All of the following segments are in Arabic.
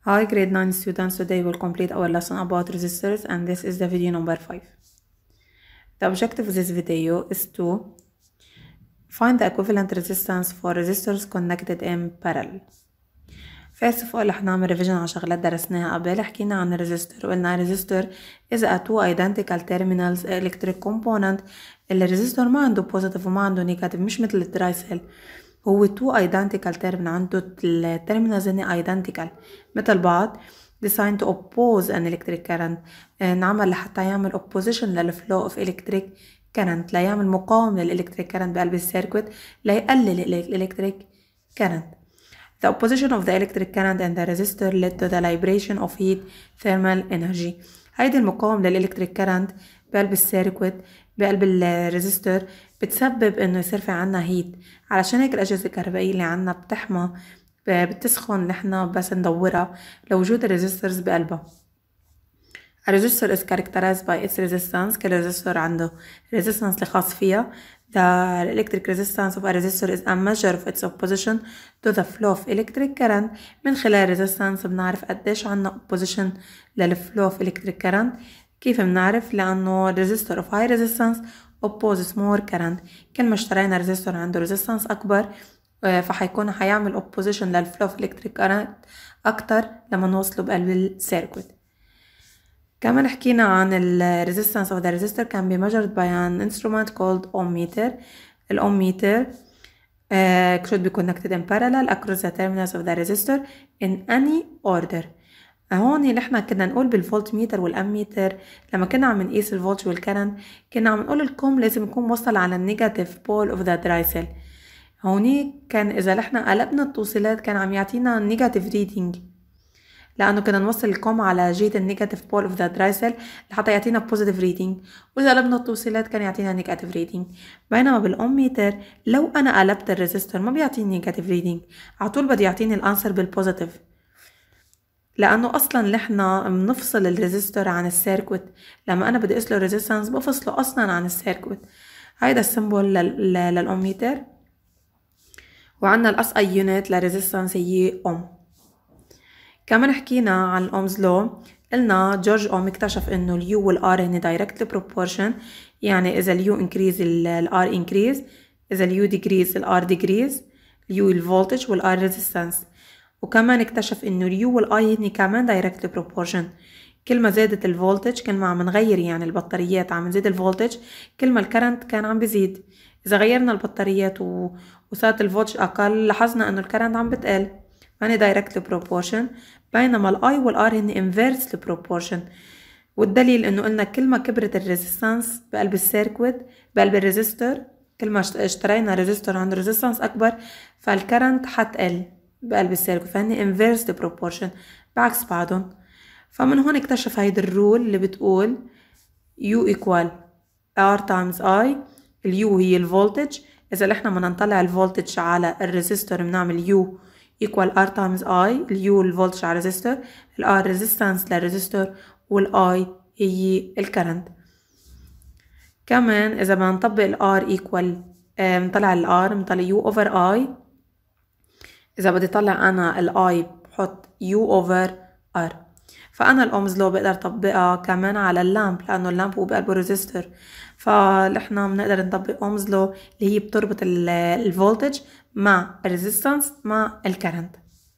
Hi grade 9 students, today we'll complete our lesson about resistors and this is the video number 5. The objective of this video is to find the equivalent resistance for resistors connected in parallel. First of all رح نعمل revision على شغلات درسناها قبل. حكينا عن resistor وقلنا resistor is a two identical terminals electric component. الresistor ما عنده positive وما عنده negative، مش مثل الدرايسل، هو two identical terminal، عنده التيرمينالز هن identical مثل بعض. designed to oppose an electric current، نعمل لحتى يعمل opposition للflow of electric current، ليعمل مقاوم للإلكتريك current بقلب السيركت ليقلل الإلكتريك current. The opposition of the electric current and the resistor led to the liberation of heat thermal energy. هيدي المقاومة للإلكتريك current بقلب السيركت بقلب الريزستور بتسبب انه يصير في عنا هيت، علشان هيك الأجهزة الكهربائية اللي عنا بتحمى بتسخن نحنا بس ندورها لوجود الريزستورز بقلبها. A resistor is characterized by its resistance. كل ريزستور عنده resistance الخاص فيها. The electric resistance of a resistor is a measure of its opposition to the flow of electric current. من خلال resistance بنعرف قديش عنا opposition للflow of electric current. كيف بنعرف؟ لأنه resistor of high resistance opposes more current. كل ما اشترينا resistor عنده resistance أكبر حيعمل opposition للflow of electric current أكتر لما نوصله بقلب السيركت. كمان حكينا عن resistance of the resistor can be measured by an instrument called ohm meter. ohm meter should be connected in parallel across the terminals of the resistor in any order. هون نحنا كنا نقول بالفولت ميتر والاميتر لما كنا عم نقيس الفولت والكرنت كنا عم نقول الكم لازم يكون موصل على النيجاتيف بول اوف ذا درايسل. هوني كان اذا نحنا قلبنا التوصيلات كان عم يعطينا نيجاتيف ريدنج، لانه كنا نوصل الكم على جهه النيجاتيف بول اوف ذا درايسل لحتى يعطينا بوزيتيف ريدنج، واذا قلبنا التوصيلات كان يعطينا نيجاتيف ريدنج. بينما بالاوم ميتر لو انا قلبت الريزستور ما بيعطيني نيجاتيف ريدنج، على طول بدي يعطيني الانسر بالبوزيتيف، لانه اصلا نحنا بنفصل الريزستور عن السيركت. لما انا بدي اقيس له ريزيستنس بفصله اصلا عن السيركت. هيدا السيمبل للاوم ميتر. وعندنا الاس اي يونت للريزيستنس هي اوم. كمان حكينا عن الاومز لو، قلنا جورج اوم اكتشف انه اليو والار هن دايركتلي بروبورشن، يعني اذا اليو انكريز الار انكريز، اذا اليو ديكريز الار ديكريز، اليو الفولتج والار ريزيستنس. وكمان اكتشف انه اليو والاي هن كمان دايركتلي بروبورشن، كل ما زادت الفولتج كل ما عم نغير يعني البطاريات عم نزيد الفولتج كل ما الكرنت كان عم بيزيد. اذا غيرنا البطاريات وصارت الفولتج اقل لاحظنا انه الكرنت عم بتقل، هن دايركتلي بروبورشن. بينما الاي والار هن انفيرسلي بروبورشن، والدليل انه قلنا كل ما كبرت الريزيستنس بقلب السيركت بقلب الريزستور، كل ما اشترينا ريزستور عنده ريزيستنس اكبر فالكرنت حتقل بقلب السيركت، فهن inverse proportion بعكس بعضهم. فمن هون اكتشف هيدا الرول اللي بتقول U equal R times I. اليو هي الفولتج، إذا نحنا بدنا نطلع الفولتج على الريزستور بنعمل U equal R times I. اليو الفولتج على الريزستور، الR resistance للريزستور، والI هي الكرنت. كمان إذا بدنا نطبق الR equal نطلع الR بنطلع U over I. إذا بدي طلع أنا الآي بحط U over R. فأنا الأومز لو بقدر طبقها كمان على اللامب، لأنه اللامب هو بقلبه ريزستور، فنحنا بنقدر نطبق أومز لو اللي هي بتربط الفولتج مع الريزيستنس مع الكرنت.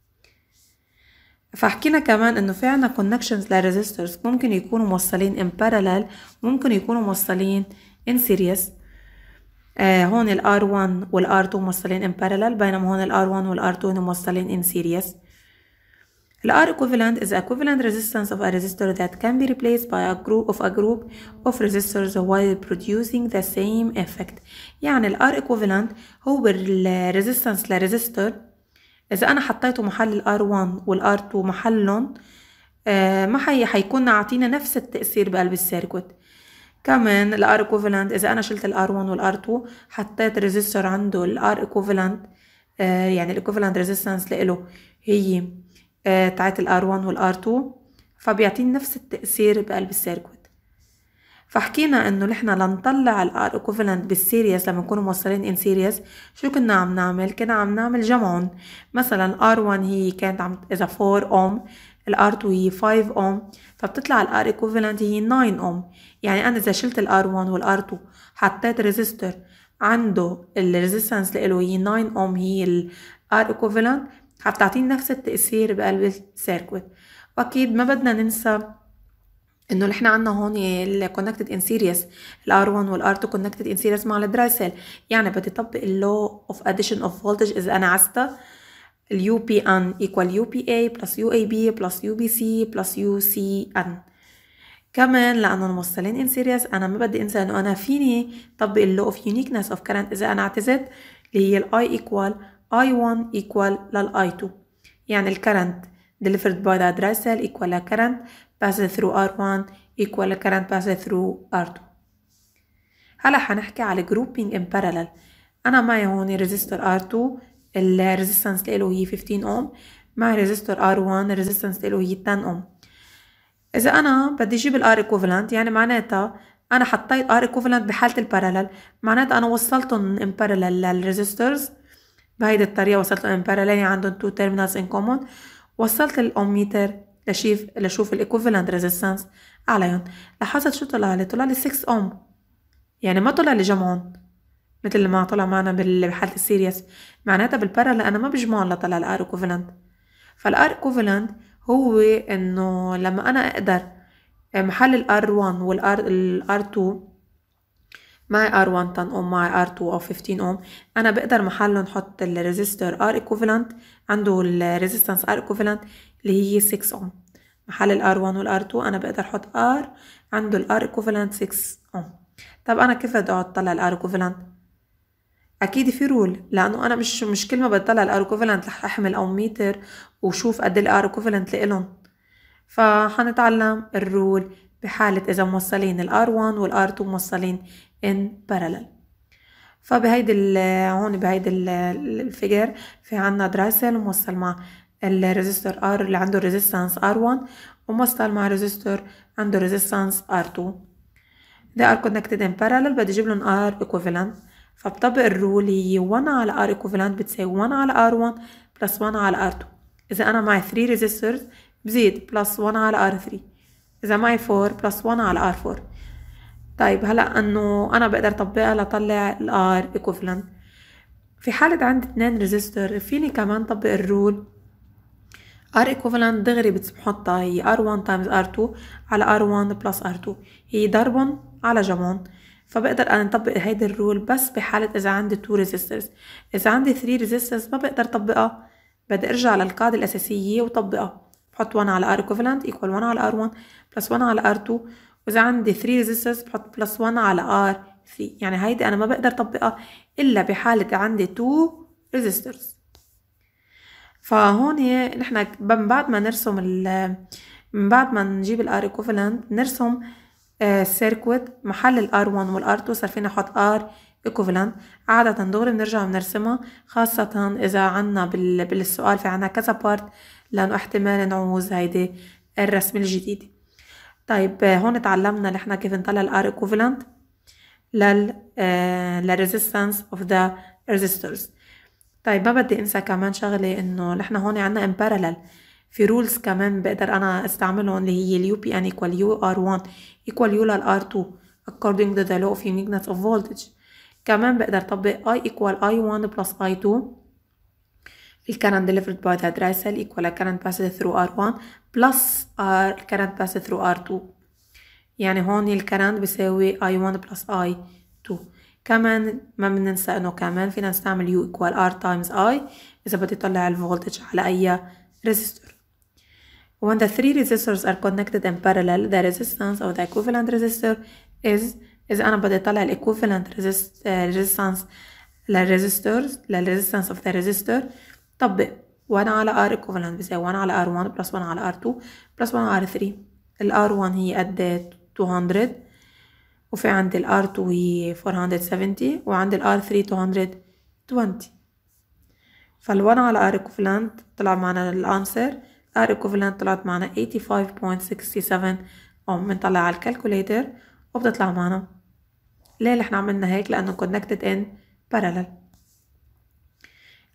فحكينا كمان إنه في عنا كونكشنز للريزستورز ممكن يكونوا موصلين in parallel، ممكن يكونوا موصلين in series. هون ال R1 وال R2 موصلين in parallel، بينما هون ال R1 وال R2 موصلين in series. ال R equivalent is equivalent resistance of a resistor that can be replaced by a group of resistors while producing the same effect. يعني ال R equivalent هو الريزيستنس لريزستور إذا أنا حطيته محل ال R1 وال R2 محلهم ما حيكون عاطينا نفس التأثير بقلب السيركت. كمان ال R equivalent إذا أنا شلت ال R1 وال R2 حطيت ريزستور عنده ال R equivalent يعني ال equivalent resistance لإله هي تاعت ال R1 وال R2 فبيعطيني نفس التأثير بقلب السيركت. فحكينا إنه نحنا لنطلع ال R equivalent بالسيريس لما نكونوا موصلين in series شو كنا عم نعمل؟ كنا عم نعمل جمعهم. مثلا R1 هي كانت إذا 4 ohm R2 هي 5 ohm، فبتطلع R equivalent هي 9 ohm. يعني أنا إذا شلت R1 R2 حطيت resistor عنده الريزيستنس له هي 9 ohm هي R equivalent، حتعطيني نفس التأثير بقلب السيركوت. وأكيد ما بدنا ننسى انه نحن عنا هون ال connected in series R1 R2 connected in series مع الدراي سيل، يعني بدي طبق law of addition of voltage إذا أنا عزتها UPN equal UPA plus UAB plus UBC plus UCN. كمان لأنه موصلين in series أنا ما بدي أنسى إنه أنا فيني طبق law of uniqueness of current إذا أنا اعتزت اللي هي I equal I1 equal I2، يعني ال current delivered by the dry cell equal a current passed through R1 equal a current passed through R2. هلا حنحكي على grouping in parallel. أنا معي هون resistor R2 الريزيستنس له هي 15 ohm، معي resistor R1 الريزيستنس له هي 10 ohm. إذا أنا بدي أجيب ال R equivalent يعني معناتها أنا حطيت R equivalent بحالة البارالل، معناتها أنا وصلتهم in parallel للريزيستورز بهيدي الطريقة، وصلتهم in parallel يعني عندهم 2 terminals in common. وصلت الأوميتر لشوف ال equivalent resistance عليهم. لاحظت شو طلع لي؟ طلع لي 6 ohm، يعني ما طلع لي جمعهم مثل ما طلع معنا بحالة السيريس. معناتها بالبارالل أنا ما بجمعهم لطلع ال R equivalent. فال R equivalent هو إنه لما أنا أقدر محل ال R1 وال R2 معي R1 10 ohm معي R2 أو 15 ohm، أنا بقدر محله نحط الريزيستور R equivalent عنده الريزيستنس R equivalent اللي هي 6 ohm. محل ال R1 وال R2 أنا بقدر أحط R عنده ال R equivalent 6 ohm. طب أنا كيف بدي أقعد أطلع ال R equivalent؟ أكيد في رول، لأنه أنا مش كل ما بطلع ال R equivalent رح أحمل أوميتر وشوف قد ال R equivalent لإلهم. فحنتعلم الرول بحالة إذا موصلين ال R1 وال R2 موصلين in parallel. فبهيدي هون بهيدي الفيجر في عنا دراي سيل موصل مع الريزيستور R اللي عنده ريزيستانس R1 وموصل مع ريزيستور عنده ريزيستانس R2. they are connected in parallel، بدي اجيب لهم R equivalent. فبطبق الرول هي 1 على R equivalent بتساوي 1 على R1 plus 1 على R2. إذا أنا معي 3 resistors بزيد plus 1 على R3. إذا معي 4 plus 1 على R4. طيب هلا انه انا بقدر اطبقها لطلع ال R equivalent. في حالة عندي 2 ريزيستور فيني كمان طبق الرول R equivalent دغري بحطها هي R1 times R2 على R1 plus R2، هي ضربهم على جمعهم. فبقدر انا اطبق هيدي الرول بس بحالة اذا عندي 2 ريزيستورز. اذا عندي 3 ريزيستورز ما بقدر اطبقها، بدي ارجع للقاعدة الاساسية وطبقها. بحط 1 على R equivalent equal 1 على R1 plus 1 على R2، وإذا عندي 3 resistors بحط بلس 1 على R3. يعني هيدي أنا ما بقدر أطبقها إلا بحالة عندي 2 resistors. فهون نحن من بعد ما نرسم من بعد ما نجيب ال R equivalent نرسم سيركوت محل ال R1 وال R2 صار فينا نحط R equivalent. عادة دغري بنرجع بنرسمها، خاصة إذا عنا بالسؤال في عنا كذا بارت لأنه احتمال نعوز هيدي الرسم الجديد. طيب هون تعلمنا نحن كيف نطلع ال R equivalent resistance of the resistors. طيب ما بدي انسى كمان شغلة انه نحن هون عنا in parallel في rules كمان بقدر انا استعملهم اللي هي ال UPN equal UR1 equal U لل R2 according to the law of uniqueness of voltage. كمان بقدر اطبق I equal I1 plus I2 ال current delivered by the dry cell equal a current passed through R1 plus current passed through R2. يعني هون ال current بيساوي I1 plus I2. كمان ما بننسى انه كمان فينا نستعمل U equal R times I إذا بدي طلع الفولتج على أي resistor. When the 3 resistors are connected in parallel, the resistance of the equivalent resistor is إذا أنا بدي طلع ال equivalent resistance للresistance of the resistor طبق 1 على R equivalent بيساوي 1 على R1 plus 1 على R2 plus 1 على R3. ال R1 هي قد 200 وفي عندي ال R2 هي 470 وعندي ال R3 220. فال 1 على R equivalent طلع معنا الانسر R equivalent طلعت معنا 85.67 ohm. بنطلع على الكالكوليتر وبتطلع معنا. ليه نحن عملنا هيك؟ لأنه connected in parallel.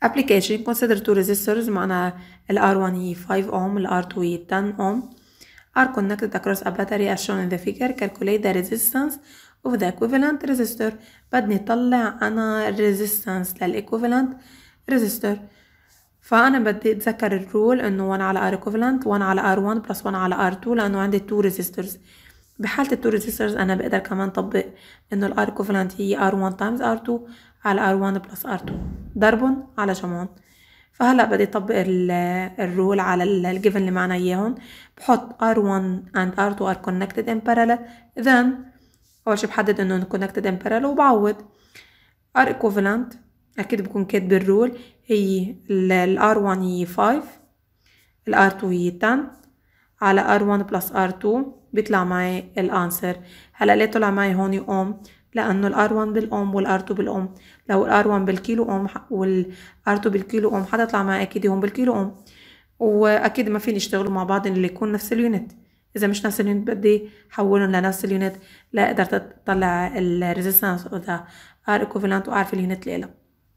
application consider two resistors معنا ال R1 هي 5 ohm ال R2 هي 10 ohm are connected across a battery as shown in the figure. Calculate the resistance of the equivalent resistor. بدني طلع أنا resistance للequivalent resistor. فأنا بدي أتذكر الرول إنه 1 على R equivalent 1 على R1 plus 1 على R2 لأنه عندي 2 resistors. بحالة ال 2 resistors أنا بقدر كمان طبق إنه ال R equivalent هي R1 times R2 على R1 plus R2 ضربهم على جمعهم. فهلا بدي اطبق الرول على الجيفن اللي معنا اياهم. بحط R1 and R2 are connected in parallel. then اول شي بحدد انه connected in parallel وبعوض. R equivalent اكيد بكون كاتب الرول هي ال R1 هي 5 ال R2 هي 10 على R1 plus R2 بيطلع معي الانسر. هلا ليه طلع معي هون اوم؟ لانه ال R1 بالاوم وال R2 بالاوم. لو ال R1 بالكيلو اوم وال R2 بالكيلو اوم حتطلع معي اكيد هون بالكيلو اوم. واكيد ما فيني اشتغلوا مع بعض اللي يكون نفس اليونت. اذا مش نفس اليونت بدي حولهم لنفس اليونت لا اقدر اطلع الريزيستنس او ذا R equivalent واعرف اليونت اللي لها.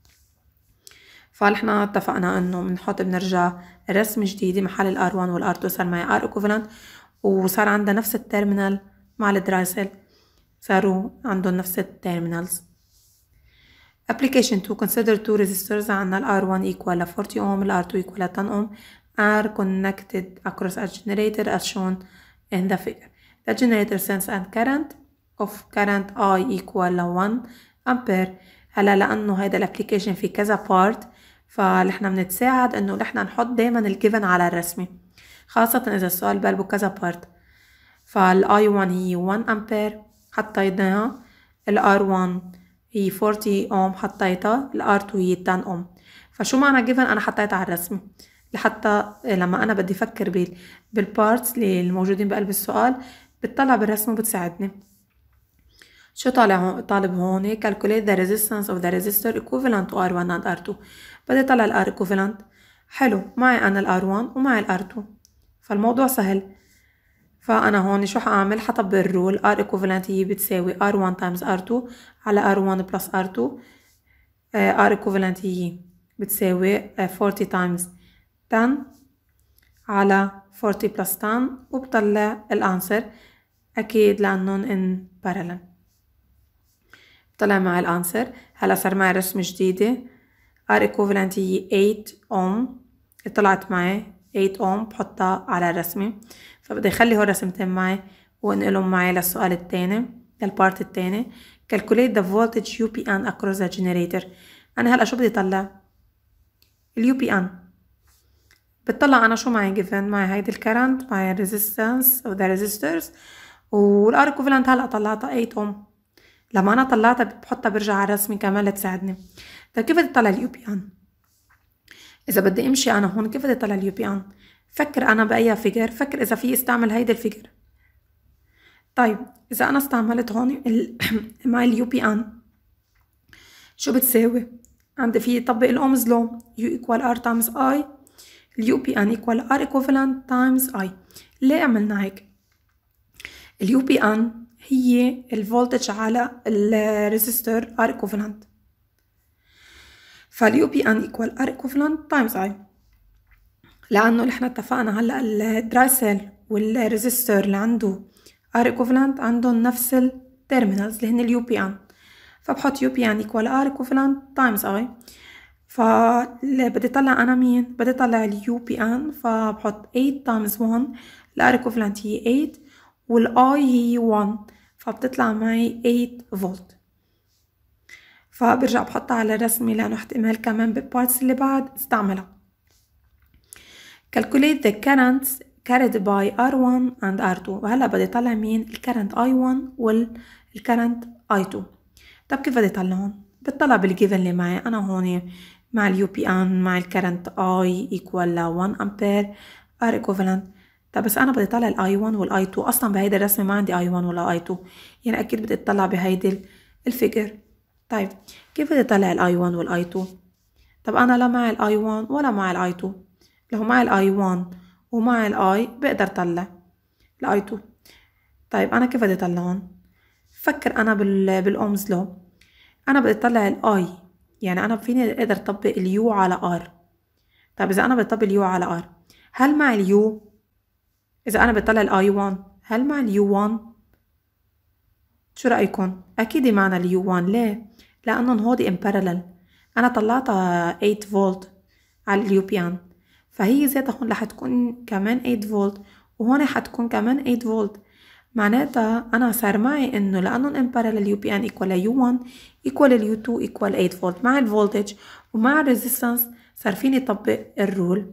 فنحنا اتفقنا انه بنرجع رسم جديدة محل ال R1 وال R2 صار معي R equivalent وصار عندها نفس التيرمينال مع الدرايسل صاروا عندهم نفس التيرمينالز. application to consider two resistors عنا ال R1 equal 40 ohm ال R2 equal 10 ohm are connected across a generator as shown in the figure. The generator sends a current of current I equal 1 ampere. هلا لأنه هيدا الابليكيشن في كذا بارت فنحن بنتساعد انه نحن نحط دايما الجيفن على الرسمة خاصة اذا السؤال بقلبه كذا بارت. فال I1 هي 1 امبير حطيناها. ال R1 هي 40 اوم حطيتها. ال R2 هي 10 اوم. فشو معنى جيفن؟ انا حطيتها على الرسمة لحتى لما انا بدي افكر بالبارتس اللي الموجودين بقلب السؤال بتطلع بالرسمة وبتساعدني. شو طالب هون؟ calculate the resistance of the resistor equivalent to R1 and R2. بدي طلع ال R equivalent. حلو معي أنا ال R1 ومعي ال R2 فالموضوع سهل. فأنا هون شو حأعمل؟ حطبق الرول R equivalent هي بتساوي R1 times R2 على R1 plus R2. R equivalent هي بتساوي 40 times 10 على 40 plus 10 وبطلع الانسر أكيد لأنهم in parallel. طلع معي الانسر. هلا صار معي رسمة جديدة. R equivalent هي 8 اوم. طلعت معي 8 اوم بحطها على الرسمة. فبدي اخلي هون رسمتين معي وانقلهم معي للسؤال التاني للبارت التاني. calculate the voltage UPN across the generator. انا هلا شو بدي طلع؟ ال UPN. بتطلع انا شو معي given؟ معي هيدي الكرنت معي resistance او the resistors والR equivalent هلا طلعتها 8 اوم. لما انا طلعتها بحطها برجع على الرسمة كمان لتساعدني. طيب كيف بدي اطلع اليو بي ان؟ اذا بدي امشي انا هون كيف بدي اطلع اليو بي ان؟ فكر انا باي فيجر. فكر اذا في استعمل هيدا الفيجر. طيب اذا انا استعملت هون مع اليو بي ان شو بتساوي؟ عندي في طبق الاومز لو يو ايكوال ار تايمز اي. اليو بي ان ايكوال ار ايكوفالنت تايمز اي. ليه عملنا هيك؟ اليو بي ان هي الفولتج على الريزستور R equivalent. فاليو بي ان equal R equivalent times I. لأنه نحن اتفقنا هلا الدرايسل والريزستور اللي عنده R equivalent عندهم نفس التيرمينالز اللي هن اليو بي ان. فبحط يو بي ان equal R equivalent times I. فبدي طلع أنا مين؟ بدي طلع اليو بي ان. فبحط 8 times 1. ال R equivalent هي 8 والI هي 1 فبتطلع معي 8 فولت. فبرجع بحطها على الرسمة لأنه احتمال كمان بالبارتس اللي بعد استعملها. calculate the currents carried by R1 and R2. وهلا بدي طلع مين؟ الكرنت I1 والكرنت I2. طب كيف بدي طلعهم؟ بتطلع بالجيفن اللي معي أنا هون مع اليو بي ان مع الكرنت I equal 1 أمبير R equivalent. طب بس أنا بدي طلع الآي 1 والآي 2 أصلا بهيدي الرسمة ما عندي آي 1 ولا آي 2 يعني أكيد بدي أطلع بهيدي الفيجر. طيب كيف بدي أطلع الآي 1 والآي 2؟ طب أنا لا معي الآي 1 ولا معي الآي 2. لو معي الآي 1 ومعي الآي بقدر أطلع الآي 2. طيب أنا كيف بدي أطلعهم؟ فكر أنا بالأومز لو. أنا بدي أطلع الآي يعني أنا فيني أقدر أطبق اليو على R. طب إذا أنا بطبق اليو على R، هل مع اليو إذا أنا بطلع الI1 هل مع اليو1؟ شو رأيكم؟ أكيد معنا اليو1. ليه؟ لأنهم هودي in parallel. أنا طلعتها 8 فولت على اليوبيان، فهي ذاتها هون رح تكون كمان 8 فولت، وهون حتكون كمان 8 فولت. معناتها أنا صار معي إنه لأنهم in parallel UPN equal U1 equal U2 equal 8 فولت مع الفولتج ومع الريزيستنس. صار فيني أطبق الرول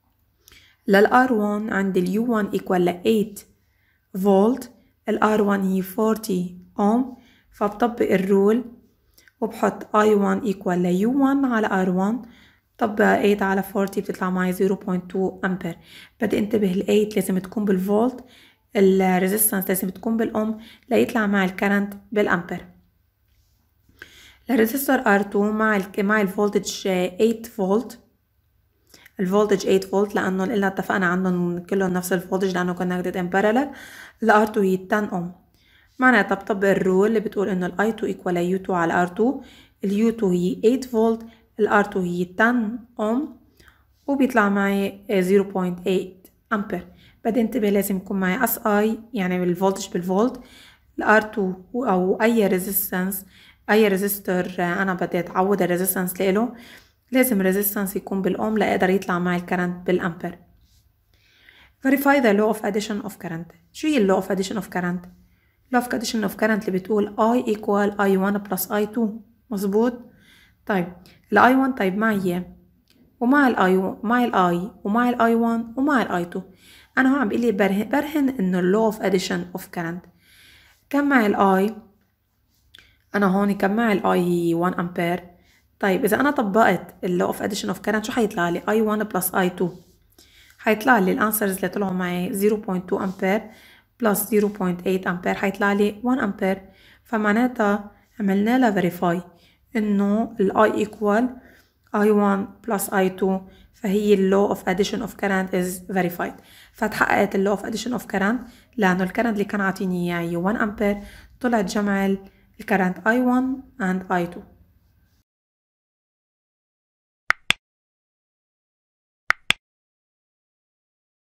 للR1 عند الU1 equal 8 فولت، الR1 هي 40 أوم، فبطبق الرول وبحط I1 equal U1 على R1، طبق 8 على 40 بتطلع معي 0.2 أمبير. بدي انتبه ال 8 لازم تكون بالفولت، الريزيستنس لازم تكون بالأم ليطلع مع الكرنت بالأمبير. الريزيستور R2 مع الفولتج 8 فولت، الفولتج 8 فولت لأنه قلنا اتفقنا عنهم كلهم نفس الفولتج لأنه connected in parallel. ال R2 هي 10 أوم. معناتها بطبق الرول اللي بتقول إنه ال I2 equal U2 على R2، ال U2 هي 8 فولت، ال R2 هي 10 أوم، وبيطلع معي 0.8 أمبير. بدي انتبه لازم يكون معي SI يعني الفولتج بالفولت، ال R2 أو أي ريزيستنس أي ريزيستور أنا بدي أتعود الريزيستنس له لازم الريزيستنس يكون بالأوم لأقدر يطلع معي الكرنت بالأمبير. Verify the law of addition of current. شو هي law of addition of current؟ law of addition of current اللي بتقول I equal I1 plus I2. مظبوط؟ طيب ال I1 طيب معي ومع ال I مع ال I ومع ال I1 ومع ال I2. أنا هون عم بيقلي برهن إنه law of addition of current. كم مع ال I؟ أنا هون كم مع ال I هي 1 أمبير. طيب إذا أنا طبقت ال law of addition of current شو حيطلع لي؟ I1 plus I2. حيطلع لي الانسرز اللي طلعوا معي 0.2 أمبير plus 0.8 أمبير، حيطلع لي 1 أمبير. فمعناتها عملنا لها verify إنه ال I equal I1 plus I2، فهي ال law of addition of current is verified. فتحققت ال law of addition of current لأنه الكرنت اللي كان عاطيني إياه 1 أمبير، طلعت جمع الكرنت I1 and I2.